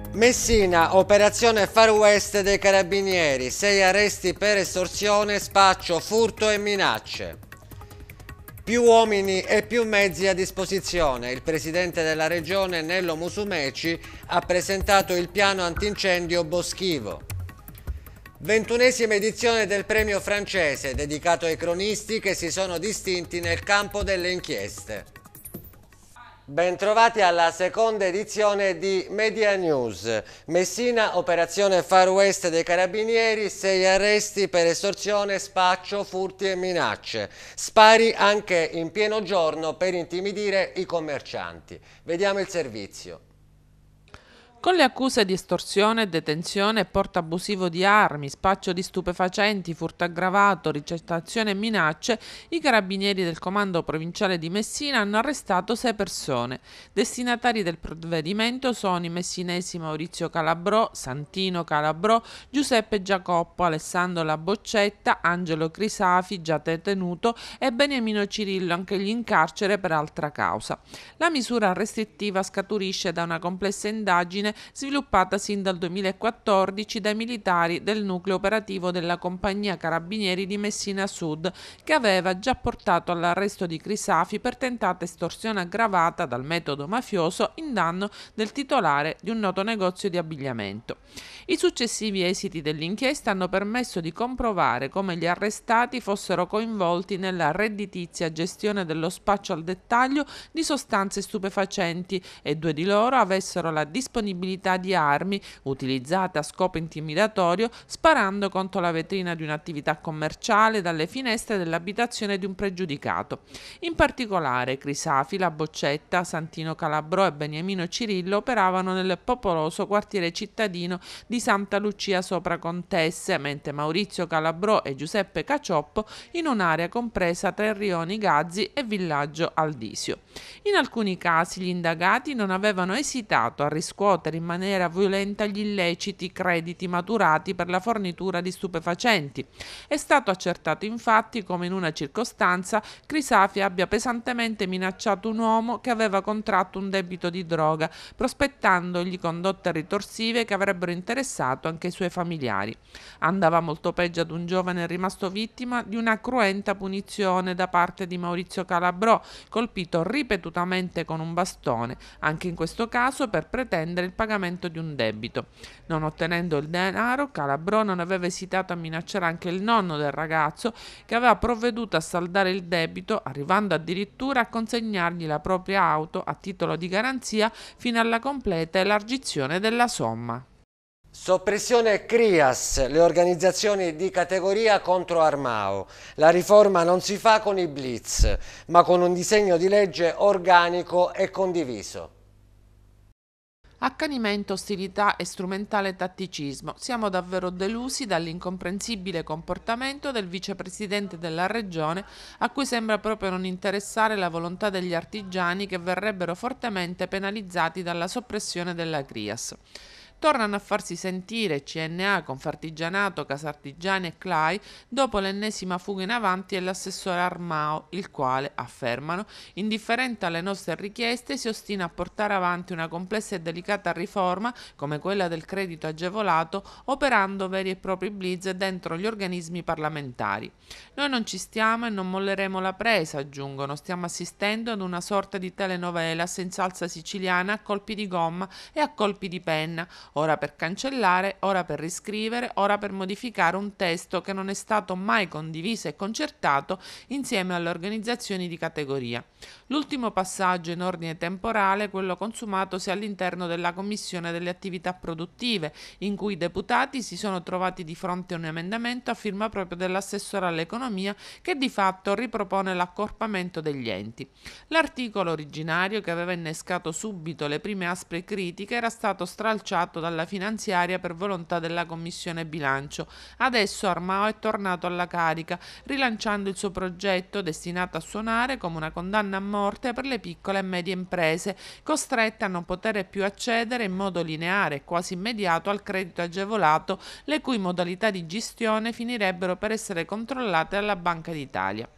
Messina, operazione Far West dei Carabinieri, 6 arresti per estorsione, spaccio, furto e minacce. Più uomini e più mezzi a disposizione. Il presidente della regione Nello Musumeci ha presentato il piano antincendio boschivo. 21esima edizione del premio francese, dedicato ai cronisti che si sono distinti nel campo delle inchieste. Bentrovati alla seconda edizione di Media News. Messina, operazione Far West dei Carabinieri, 6 arresti per estorsione, spaccio, furti e minacce. Spari anche in pieno giorno per intimidire i commercianti. Vediamo il servizio. Con le accuse di estorsione, detenzione e porto abusivo di armi, spaccio di stupefacenti, furto aggravato, ricettazione e minacce, i carabinieri del comando provinciale di Messina hanno arrestato 6 persone. Destinatari del provvedimento sono i messinesi Maurizio Calabrò, Santino Calabrò, Giuseppe Giacoppo, Alessandro La Boccetta, Angelo Crisafi, già detenuto, e Beniamino Cirillo, anch'egli in carcere per altra causa. La misura restrittiva scaturisce da una complessa indagine sviluppata sin dal 2014 dai militari del nucleo operativo della compagnia Carabinieri di Messina Sud, che aveva già portato all'arresto di Crisafi per tentata estorsione aggravata dal metodo mafioso in danno del titolare di un noto negozio di abbigliamento. I successivi esiti dell'inchiesta hanno permesso di comprovare come gli arrestati fossero coinvolti nella redditizia gestione dello spaccio al dettaglio di sostanze stupefacenti e 2 di loro avessero la disponibilità di armi utilizzate a scopo intimidatorio, sparando contro la vetrina di un'attività commerciale dalle finestre dell'abitazione di un pregiudicato. In particolare Crisafi, La Boccetta, Santino Calabrò e Beniamino Cirillo operavano nel popoloso quartiere cittadino di Santa Lucia sopra Contesse, mentre Maurizio Calabrò e Giuseppe Cacioppo in un'area compresa tra il rione Gazzi e Villaggio Aldisio. In alcuni casi gli indagati non avevano esitato a riscuotere in maniera violenta gli illeciti crediti maturati per la fornitura di stupefacenti. È stato accertato infatti come in una circostanza Crisafi abbia pesantemente minacciato un uomo che aveva contratto un debito di droga, prospettandogli condotte ritorsive che avrebbero interessato anche i suoi familiari. Andava molto peggio ad un giovane rimasto vittima di una cruenta punizione da parte di Maurizio Calabrò, colpito ripetutamente con un bastone, anche in questo caso per pretendere il pagamento di un debito. Non ottenendo il denaro, Calabrò non aveva esitato a minacciare anche il nonno del ragazzo, che aveva provveduto a saldare il debito, arrivando addirittura a consegnargli la propria auto a titolo di garanzia fino alla completa elargizione della somma. Soppressione CRIAS, le organizzazioni di categoria contro Armao. La riforma non si fa con i blitz, ma con un disegno di legge organico e condiviso. Accanimento, ostilità e strumentale tatticismo. Siamo davvero delusi dall'incomprensibile comportamento del vicepresidente della regione, a cui sembra proprio non interessare la volontà degli artigiani che verrebbero fortemente penalizzati dalla soppressione della CRIAS. Tornano a farsi sentire CNA, Confartigianato, Casartigiani e CLAI dopo l'ennesima fuga in avanti dell'assessore Armao, il quale, affermano, indifferente alle nostre richieste, si ostina a portare avanti una complessa e delicata riforma come quella del credito agevolato, operando veri e propri blitz dentro gli organismi parlamentari. Noi non ci stiamo e non molleremo la presa, aggiungono, stiamo assistendo ad una sorta di telenovela senza salsa siciliana a colpi di gomma e a colpi di penna, ora per cancellare, ora per riscrivere, ora per modificare un testo che non è stato mai condiviso e concertato insieme alle organizzazioni di categoria. L'ultimo passaggio in ordine temporale è quello consumatosi all'interno della Commissione delle attività produttive, in cui i deputati si sono trovati di fronte a un emendamento a firma proprio dell'assessore all'economia che di fatto ripropone l'accorpamento degli enti. L'articolo originario, che aveva innescato subito le prime aspre critiche, era stato stralciato dalla finanziaria per volontà della Commissione Bilancio. Adesso Armao è tornato alla carica, rilanciando il suo progetto destinato a suonare come una condanna a morte per le piccole e medie imprese, costrette a non poter più accedere in modo lineare e quasi immediato al credito agevolato, le cui modalità di gestione finirebbero per essere controllate dalla Banca d'Italia.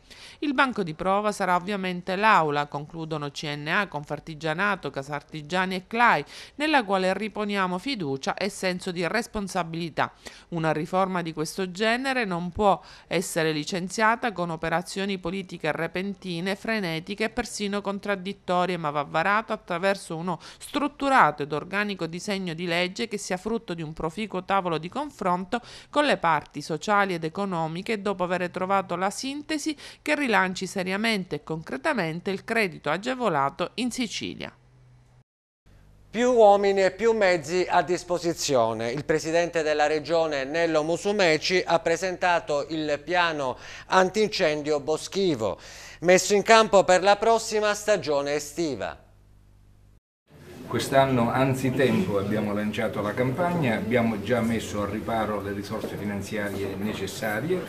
Il banco di prova sarà ovviamente l'Aula, concludono CNA, Confartigianato, Casartigiani e CLAI, nella quale riponiamo fiducia e senso di responsabilità. Una riforma di questo genere non può essere licenziata con operazioni politiche repentine, frenetiche e persino contraddittorie, ma va varato attraverso uno strutturato ed organico disegno di legge che sia frutto di un proficuo tavolo di confronto con le parti sociali ed economiche e dopo aver trovato la sintesi che rilanci seriamente e concretamente il credito agevolato in Sicilia. Più uomini e più mezzi a disposizione. Il presidente della regione Nello Musumeci ha presentato il piano antincendio boschivo, messo in campo per la prossima stagione estiva. Quest'anno anzitempo abbiamo lanciato la campagna, abbiamo già messo al riparo le risorse finanziarie necessarie,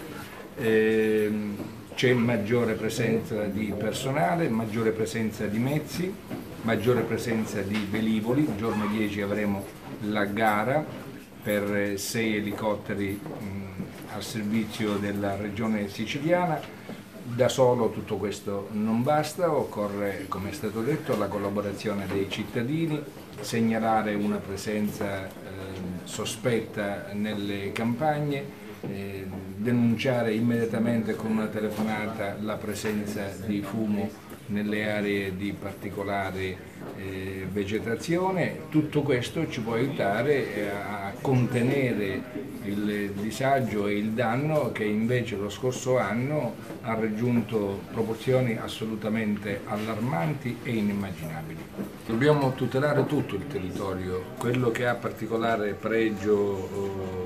c'è maggiore presenza di personale, maggiore presenza di mezzi, maggiore presenza di velivoli. Il giorno 10 avremo la gara per 6 elicotteri al servizio della regione siciliana. Da solo tutto questo non basta, occorre, come è stato detto, la collaborazione dei cittadini, segnalare una presenza sospetta nelle campagne, denunciare immediatamente con una telefonata la presenza di fumo nelle aree di particolare vegetazione. Tutto questo ci può aiutare a contenere il disagio e il danno che invece lo scorso anno ha raggiunto proporzioni assolutamente allarmanti e inimmaginabili. Dobbiamo tutelare tutto il territorio, quello che ha particolare pregio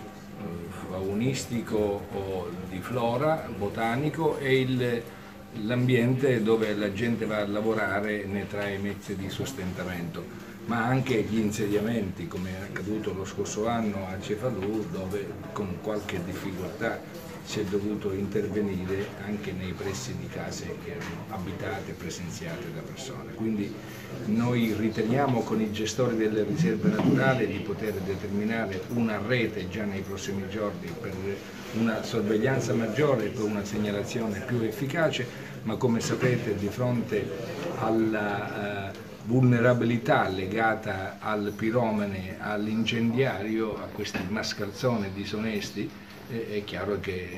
faunistico o di flora, botanico, e l'ambiente dove la gente va a lavorare ne trae mezzi di sostentamento, ma anche gli insediamenti, come è accaduto lo scorso anno a Cefalù, dove con qualche difficoltà si è dovuto intervenire anche nei pressi di case che erano abitate e presenziate da persone. Quindi noi riteniamo con i gestori delle riserve naturali di poter determinare una rete già nei prossimi giorni per una sorveglianza maggiore e per una segnalazione più efficace, ma come sapete di fronte alla vulnerabilità legata al piromane, all'incendiario, a questi mascalzoni disonesti, è chiaro che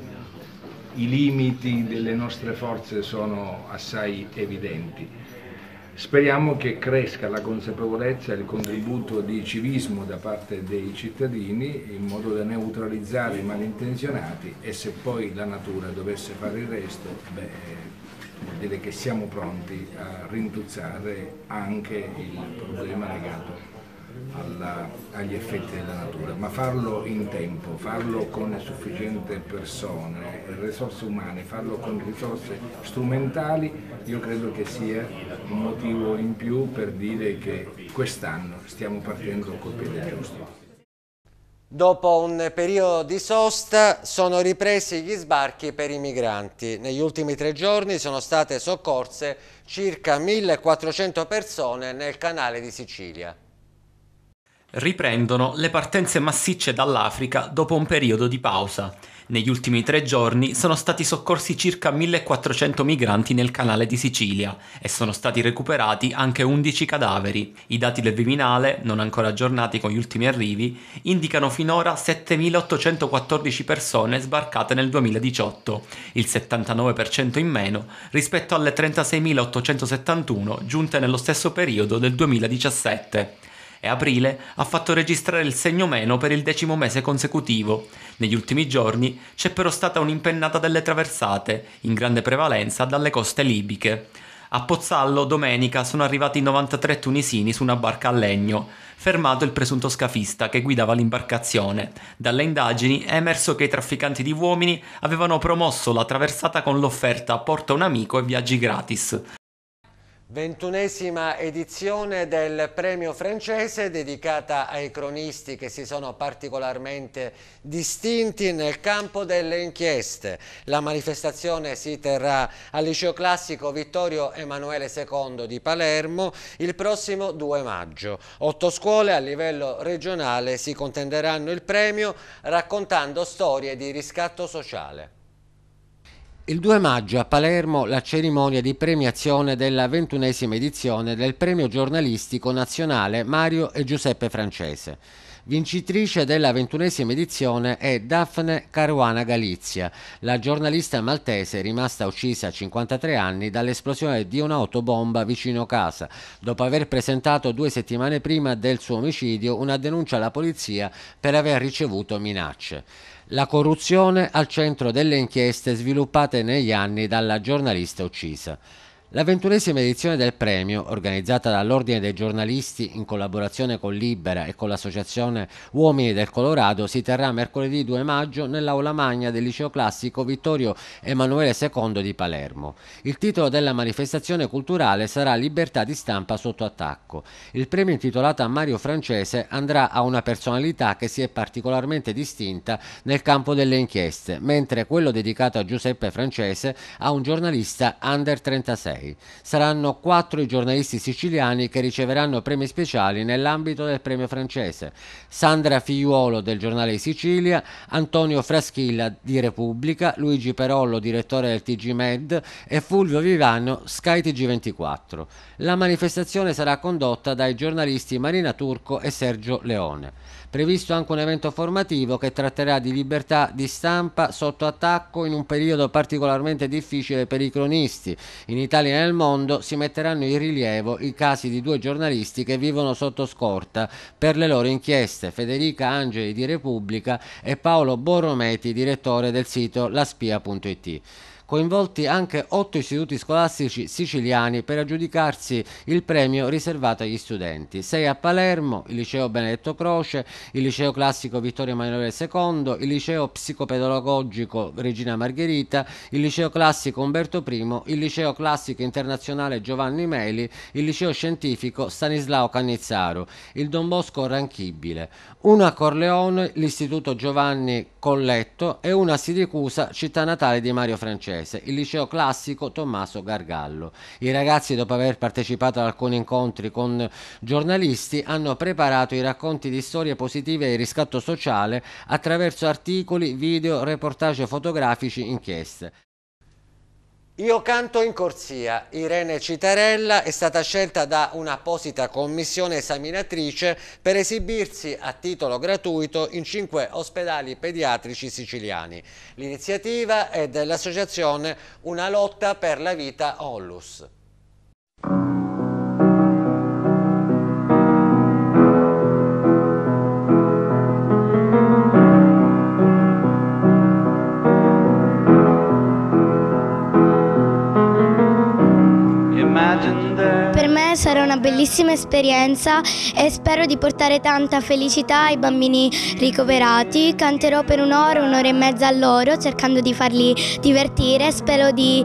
i limiti delle nostre forze sono assai evidenti. Speriamo che cresca la consapevolezza e il contributo di civismo da parte dei cittadini in modo da neutralizzare i malintenzionati, e se poi la natura dovesse fare il resto, vuol dire che siamo pronti a rintuzzare anche il problema legato agli effetti della natura, ma farlo in tempo, farlo con sufficiente persone, risorse umane, farlo con risorse strumentali, io credo che sia un motivo in più per dire che quest'anno stiamo partendo col piede giusto. Dopo un periodo di sosta sono ripresi gli sbarchi per i migranti. Negli ultimi 3 giorni sono state soccorse circa 1.400 persone nel canale di Sicilia. Riprendono le partenze massicce dall'Africa dopo un periodo di pausa. Negli ultimi 3 giorni sono stati soccorsi circa 1.400 migranti nel canale di Sicilia e sono stati recuperati anche 11 cadaveri. I dati del Viminale, non ancora aggiornati con gli ultimi arrivi, indicano finora 7.814 persone sbarcate nel 2018, il 79% in meno rispetto alle 36.871 giunte nello stesso periodo del 2017. E aprile ha fatto registrare il segno meno per il 10° mese consecutivo. Negli ultimi giorni c'è però stata un'impennata delle traversate, in grande prevalenza dalle coste libiche. A Pozzallo domenica sono arrivati 93 tunisini su una barca a legno, fermato il presunto scafista che guidava l'imbarcazione. Dalle indagini è emerso che i trafficanti di uomini avevano promosso la traversata con l'offerta "porta un amico e viaggi gratis". 21ª edizione del premio francese dedicata ai cronisti che si sono particolarmente distinti nel campo delle inchieste. La manifestazione si terrà al Liceo Classico Vittorio Emanuele II di Palermo il prossimo 2 maggio. 8 scuole a livello regionale si contenderanno il premio raccontando storie di riscatto sociale. Il 2 maggio a Palermo la cerimonia di premiazione della 21esima edizione del Premio Giornalistico Nazionale Mario e Giuseppe Francese. Vincitrice della 21esima edizione è Daphne Caruana Galizia, la giornalista maltese rimasta uccisa a 53 anni dall'esplosione di un'autobomba vicino casa, dopo aver presentato 2 settimane prima del suo omicidio una denuncia alla polizia per aver ricevuto minacce. La corruzione al centro delle inchieste sviluppate negli anni dalla giornalista uccisa. La 21esima edizione del premio, organizzata dall'Ordine dei giornalisti in collaborazione con Libera e con l'Associazione Uomini del Colorado, si terrà mercoledì 2 maggio nell'aula magna del Liceo Classico Vittorio Emanuele II di Palermo. Il titolo della manifestazione culturale sarà Libertà di stampa sotto attacco. Il premio intitolato a Mario Francese andrà a una personalità che si è particolarmente distinta nel campo delle inchieste, mentre quello dedicato a Giuseppe Francese a un giornalista under 36. Saranno 4 i giornalisti siciliani che riceveranno premi speciali nell'ambito del premio francese: Sandra Figliuolo del Giornale di Sicilia, Antonio Fraschilla di Repubblica, Luigi Perollo, direttore del TG Med, e Fulvio Vivano, Sky TG24. La manifestazione sarà condotta dai giornalisti Marina Turco e Sergio Leone. Previsto anche un evento formativo che tratterà di libertà di stampa sotto attacco in un periodo particolarmente difficile per i cronisti. In Italia e nel mondo si metteranno in rilievo i casi di 2 giornalisti che vivono sotto scorta per le loro inchieste: Federica Angeli di Repubblica e Paolo Borrometi, direttore del sito laspia.it. Coinvolti anche 8 istituti scolastici siciliani per aggiudicarsi il premio riservato agli studenti: 6 a Palermo, il Liceo Benedetto Croce, il Liceo Classico Vittorio Emanuele II, il Liceo Psicopedagogico Regina Margherita, il Liceo Classico Umberto I, il Liceo Classico Internazionale Giovanni Meli, il Liceo Scientifico Stanislao Cannizzaro, il Don Bosco Ranchibile, una a Corleone, l'Istituto Giovanni Colletto, e una a Siracusa, città natale di Mario Francese, il Liceo Classico Tommaso Gargallo. I ragazzi, dopo aver partecipato ad alcuni incontri con giornalisti, hanno preparato i racconti di storie positive e il riscatto sociale attraverso articoli, video, reportage fotografici, inchieste. Io canto in corsia. Irene Citarella è stata scelta da un'apposita commissione esaminatrice per esibirsi a titolo gratuito in 5 ospedali pediatrici siciliani. L'iniziativa è dell'associazione Una lotta per la vita Onlus. Per me sarà una bellissima esperienza e spero di portare tanta felicità ai bambini ricoverati. Canterò per un'ora e mezza a loro, cercando di farli divertire. Spero di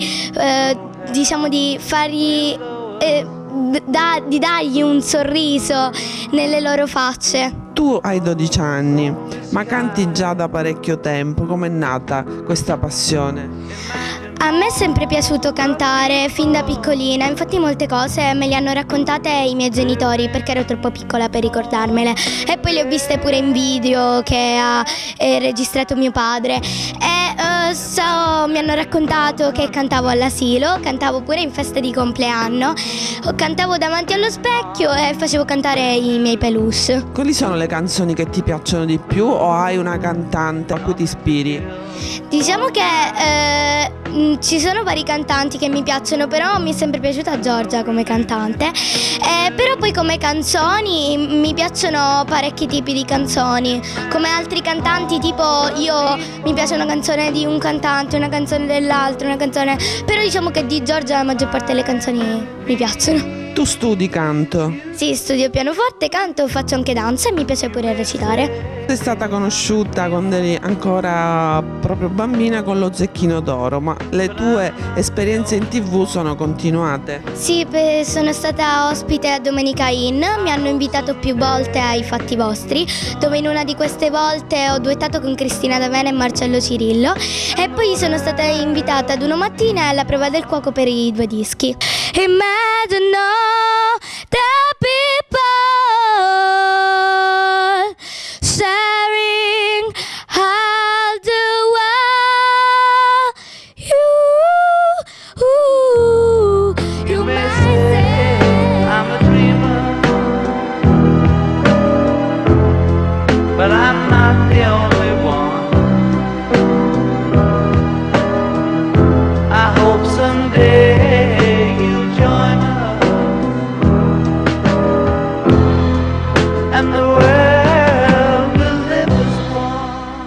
fargli di dargli un sorriso nelle loro facce. Tu hai 12 anni, ma canti già da parecchio tempo. Com'è nata questa passione? A me è sempre piaciuto cantare fin da piccolina, infatti molte cose me le hanno raccontate i miei genitori perché ero troppo piccola per ricordarmele, e poi le ho viste pure in video che ha registrato mio padre, e mi hanno raccontato che cantavo all'asilo, cantavo pure in feste di compleanno, cantavo davanti allo specchio e facevo cantare i miei peluche. Quali sono le canzoni che ti piacciono di più, o hai una cantante a cui ti ispiri? Diciamo che ci sono vari cantanti che mi piacciono, però mi è sempre piaciuta Giorgia come cantante, però poi come canzoni mi piacciono parecchi tipi di canzoni, come altri cantanti, tipo mi piace una canzone di un cantante, una canzone dell'altro, una canzone, però diciamo che di Giorgia la maggior parte delle canzoni mi piacciono. Tu studi canto? Sì, studio pianoforte, canto, faccio anche danza e mi piace pure recitare. Sei stata conosciuta quando eri ancora proprio bambina con lo Zecchino d'Oro, ma le tue esperienze in TV sono continuate? Sì, sono stata ospite a Domenica In, mi hanno invitato più volte ai Fatti Vostri, dove in una di queste volte ho duettato con Cristina D'Avena e Marcello Cirillo, e poi sono stata invitata ad Uno Mattina alla prova del cuoco per i 2 dischi. Imagine all the people sharing all the world. You I'm the only one. I hope someday you'll join us, and the world will live as one.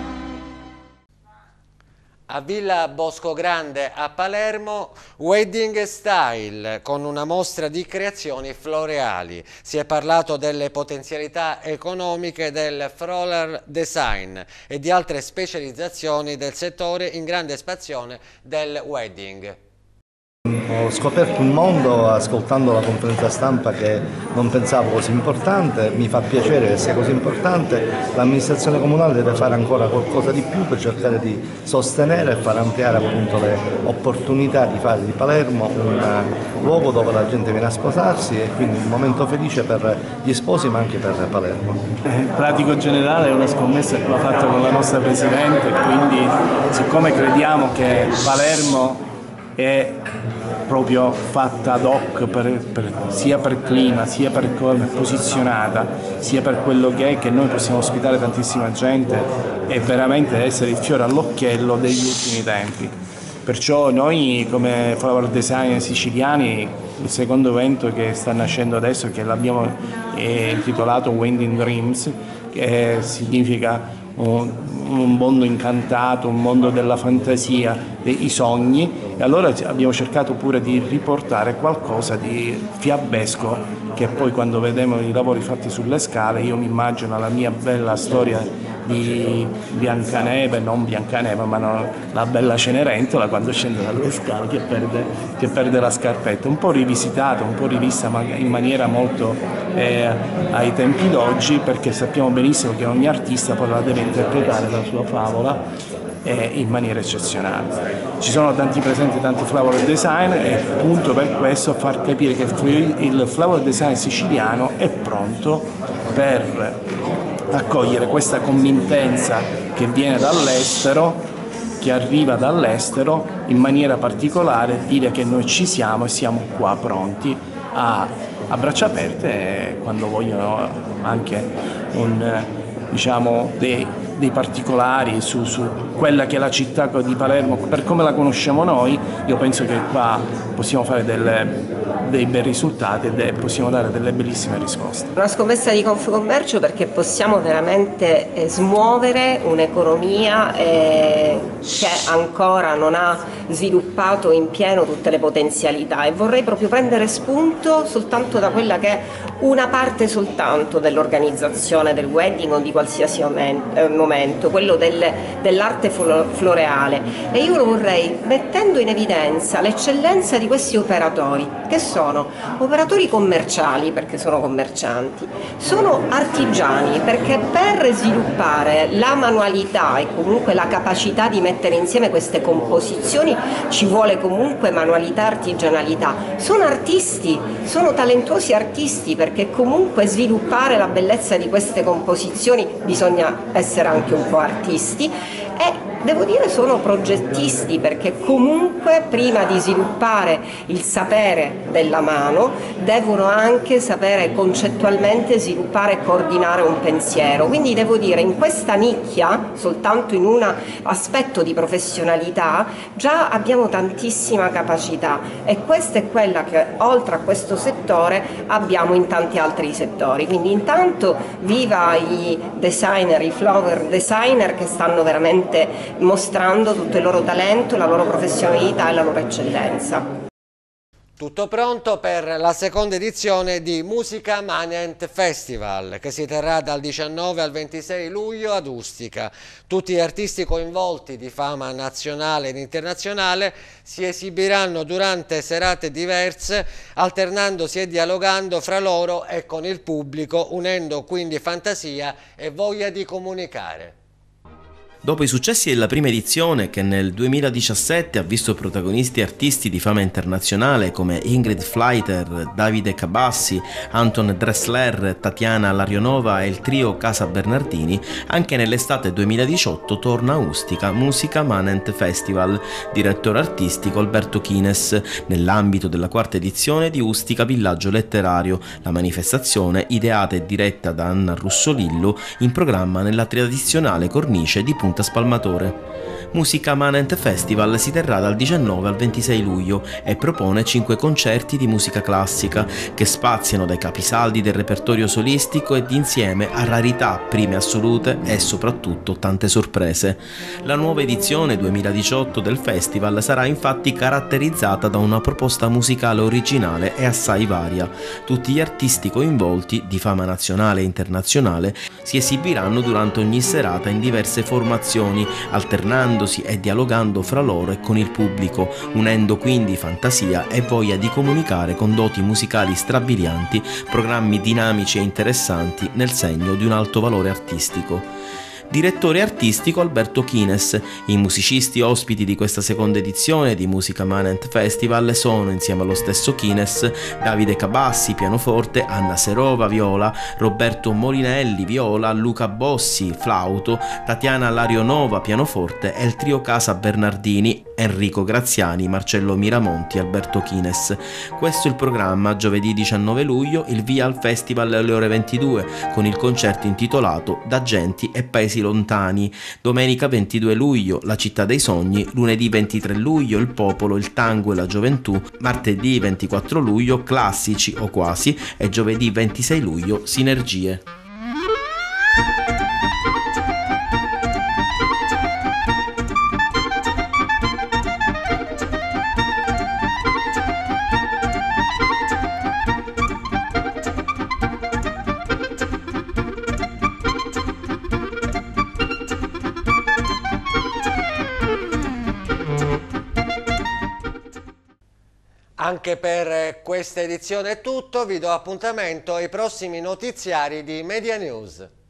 A Villa Boscogrande a Palermo, Wedding Style, con una mostra di creazioni floreali. Si è parlato delle potenzialità economiche del floral design e di altre specializzazioni del settore in grande espansione del wedding. Ho scoperto un mondo ascoltando la conferenza stampa che non pensavo così importante, mi fa piacere che sia così importante, l'amministrazione comunale deve fare ancora qualcosa di più per cercare di sostenere e far ampliare appunto le opportunità di fare di Palermo un luogo dove la gente viene a sposarsi e quindi un momento felice per gli sposi ma anche per Palermo. Il pratico generale è una scommessa che va fatta con la nostra Presidente, quindi siccome crediamo che Palermo è proprio fatta ad hoc sia per clima, sia per come è posizionata, sia per quello che noi possiamo ospitare tantissima gente e veramente essere il fiore all'occhiello degli ultimi tempi. Perciò noi come flower designer siciliani, il secondo evento che sta nascendo adesso, che l'abbiamo intitolato Wedding Dreams, che significa un mondo incantato, un mondo della fantasia, dei sogni, e allora abbiamo cercato pure di riportare qualcosa di fiabesco che poi quando vedremo i lavori fatti sulle scale io mi immagino la mia bella storia di Biancaneve, non Biancaneve ma no, la bella Cenerentola quando scende dalle scale che perde la scarpetta, un po' rivisitata, un po' rivista ma in maniera molto ai tempi d'oggi, perché sappiamo benissimo che ogni artista poi la deve interpretare la sua favola in maniera eccezionale. Ci sono tanti presenti, tanti flower design e appunto per questo far capire che il flower design siciliano è pronto per accogliere questa committenza che viene dall'estero, che arriva dall'estero in maniera particolare, dire che noi ci siamo e siamo qua pronti a braccia aperte quando vogliono anche dei particolari su quella che è la città di Palermo, per come la conosciamo noi. Io penso che qua possiamo fare dei bei risultati e possiamo dare delle bellissime risposte. Una scommessa di Confcommercio perché possiamo veramente smuovere un'economia che ancora non ha sviluppato in pieno tutte le potenzialità, e vorrei proprio prendere spunto soltanto da quella che è una parte soltanto dell'organizzazione del wedding o di qualsiasi momento, quello dell'arte floreale, e io lo vorrei mettendo in evidenza l'eccellenza di questi operatori, che sono operatori commerciali perché sono commercianti, sono artigiani perché per sviluppare la manualità e comunque la capacità di mettere insieme queste composizioni ci vuole comunque manualità e artigianalità, sono artisti, sono talentuosi artisti, perché comunque sviluppare la bellezza di queste composizioni bisogna essere anche un po' artisti, e devo dire sono progettisti, perché comunque prima di sviluppare il sapere della mano devono anche sapere concettualmente sviluppare e coordinare un pensiero. Quindi devo dire, in questa nicchia, soltanto in un aspetto di professionalità, già abbiamo tantissima capacità, e questa è quella che oltre a questo settore abbiamo in tanti altri settori. Quindi intanto viva i designer, i flower designer, che stanno veramente mostrando tutto il loro talento, la loro professionalità e la loro eccellenza. Tutto pronto per la seconda edizione di Musica Manent Festival, che si terrà dal 19 al 26 luglio ad Ustica. Tutti gli artisti coinvolti di fama nazionale ed internazionale si esibiranno durante serate diverse, alternandosi e dialogando fra loro e con il pubblico, unendo quindi fantasia e voglia di comunicare. Dopo i successi della prima edizione, che nel 2017 ha visto protagonisti artisti di fama internazionale come Ingrid Fleiter, Davide Cabassi, Anton Dressler, Tatiana Larionova e il trio Casa Bernardini, anche nell'estate 2018 torna a Ustica Musica Manent Festival, direttore artistico Alberto Chines, nell'ambito della quarta edizione di Ustica Villaggio Letterario, la manifestazione ideata e diretta da Anna Russolillo, in programma nella tradizionale cornice di Punta Spalmatore. Musica Manent Festival si terrà dal 19 al 26 luglio e propone 5 concerti di musica classica che spaziano dai capisaldi del repertorio solistico ed insieme a rarità prime assolute e soprattutto tante sorprese. La nuova edizione 2018 del festival sarà infatti caratterizzata da una proposta musicale originale e assai varia. Tutti gli artisti coinvolti, di fama nazionale e internazionale, si esibiranno durante ogni serata in diverse formazioni, alternandosi e dialogando fra loro e con il pubblico, unendo quindi fantasia e voglia di comunicare con doti musicali strabilianti, programmi dinamici e interessanti nel segno di un alto valore artistico. Direttore artistico Alberto Chines. I musicisti ospiti di questa seconda edizione di Musica Manent Festival sono, insieme allo stesso Chines, Davide Cabassi, pianoforte, Anna Serova, viola, Roberto Molinelli, viola, Luca Bossi, flauto, Tatiana Larionova, pianoforte e il trio Casa Bernardini, Enrico Graziani, Marcello Miramonti, Alberto Chines. Questo è il programma. Giovedì 19 luglio il via al festival alle ore 22 con il concerto intitolato Da genti e paesi lontani. Domenica 22 luglio La città dei sogni, lunedì 23 luglio Il popolo, il tango e la gioventù, martedì 24 luglio Classici o quasi e giovedì 26 luglio Sinergie. Anche per questa edizione è tutto, vi do appuntamento ai prossimi notiziari di Media News.